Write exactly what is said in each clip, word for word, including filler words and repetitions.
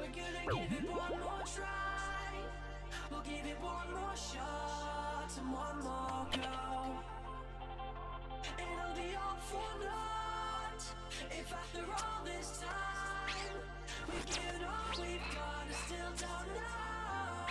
gonna give it one more try. We'll give it one more shot and one more go. It'll be all for naught if after all this time we've given all we've got and still don't know.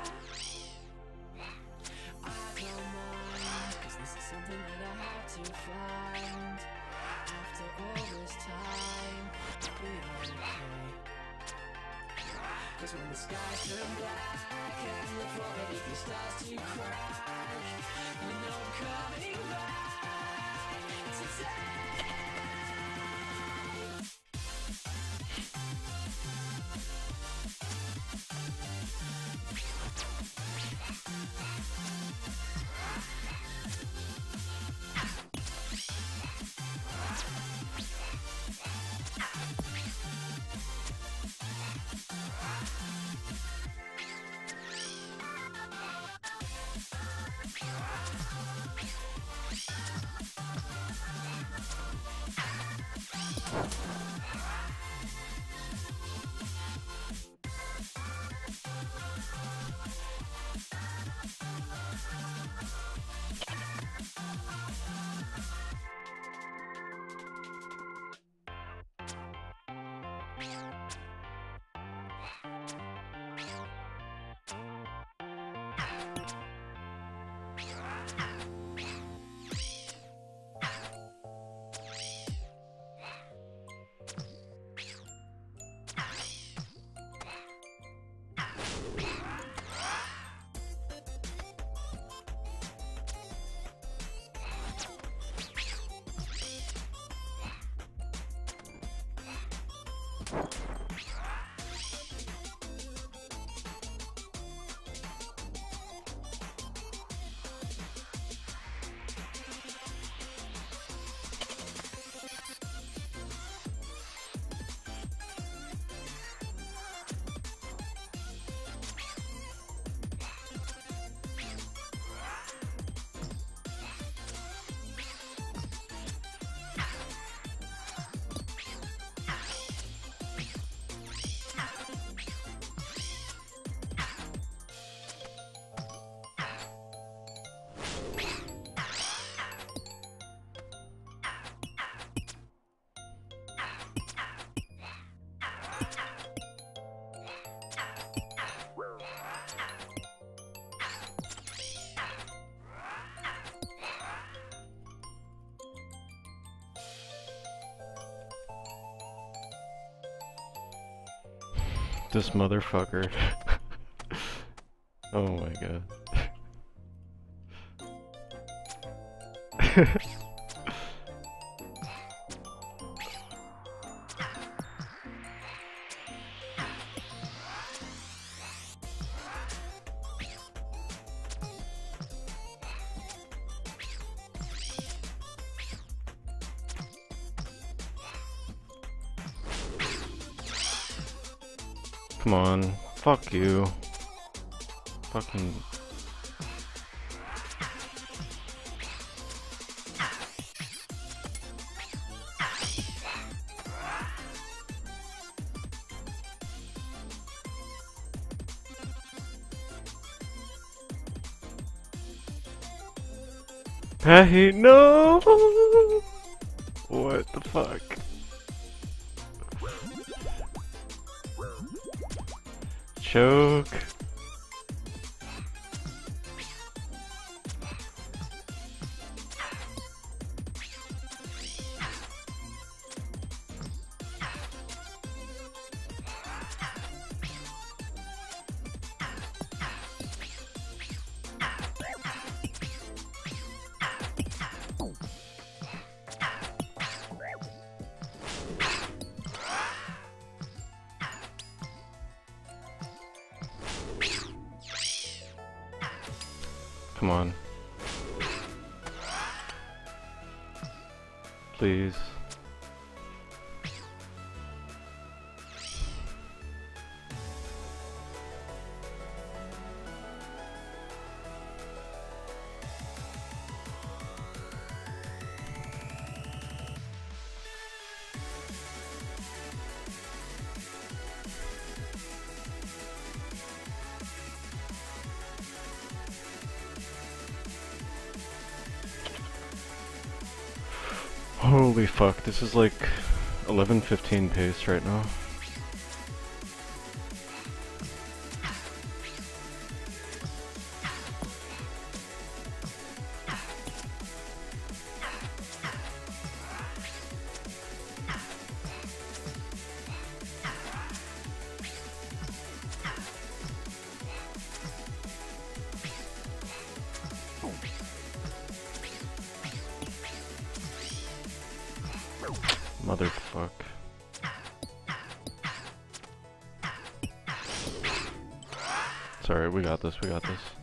I don't mind, cause this is something that I have to find. After all this time, I'll be okay. Cause when the skies turn black and the floor beneath me starts to crack, you know I'm coming back to take. This motherfucker. Oh my god. Come on, fuck you. Fucking. Hey, no! What the fuck? Choke. Come on. Please. Holy fuck, this is like eleven fifteen pace right now. Motherfuck. Sorry, we got this, we got this.